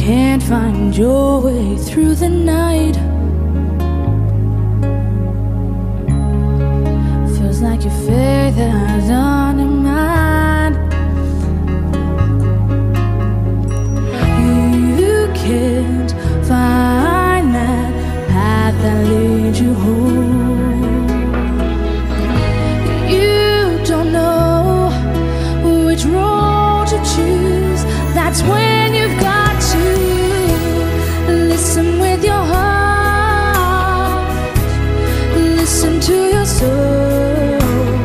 can't find your way through the night. Feels like your faith has undermined. You can't find that path that leads you home. You don't know which road to choose. That's when you've got to listen with your heart. Listen to your soul.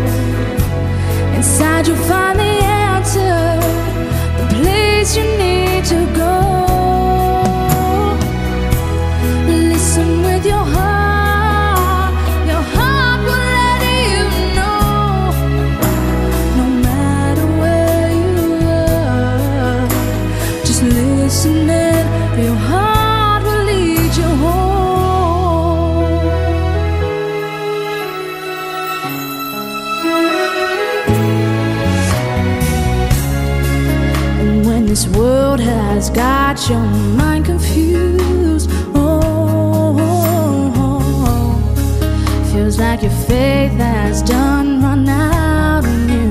Inside you'll find the answer, the place you need to go. Listen with your heart. Your heart will let you know. No matter where you are, just listen and your heart will lead you home. And when this world has got your mind confused, feels like your faith has done run out on you.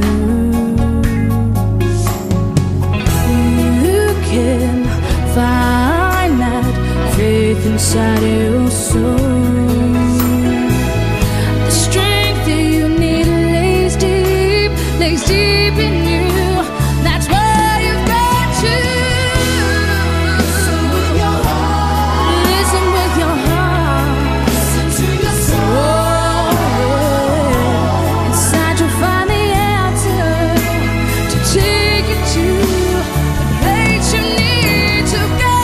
You can find that faith inside your soul. The strength that you need lays deep in you. That's where you've got to listen with your heart. Listen with your heart. Listen to your soul. Inside you'll find the answer to take you to the place you need to go.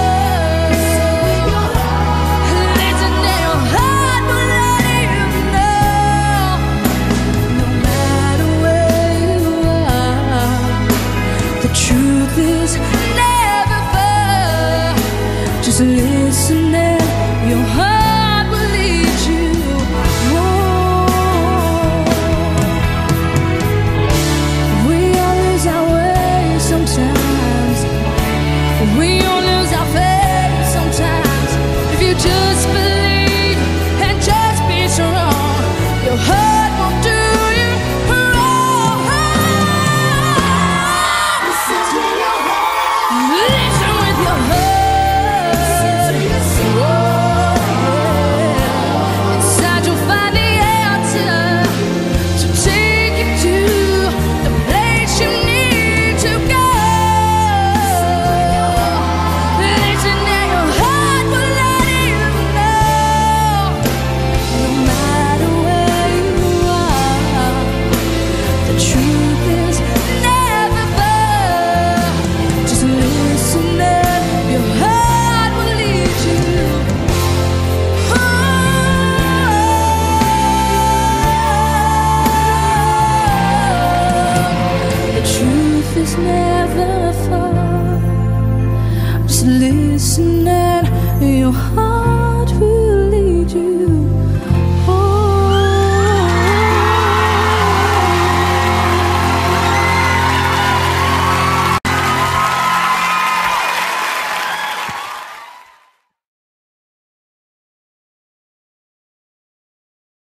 Listen and your heart will let you know. No matter where you are, the truth is never far. Just listen and your heart will lead you home. We all lose our way sometimes. We all lose our faith sometimes. If you just believe and just be strong, your heart won't do you wrong. Listen to your heart. Listen with your heart. Inside you'll find the answer to take you to the place you need to go. Listen and your heart will let you know. No matter where you are, the truth is never far. Just listen and your heart will lead you home. The truth is never far. Just listen and your heart will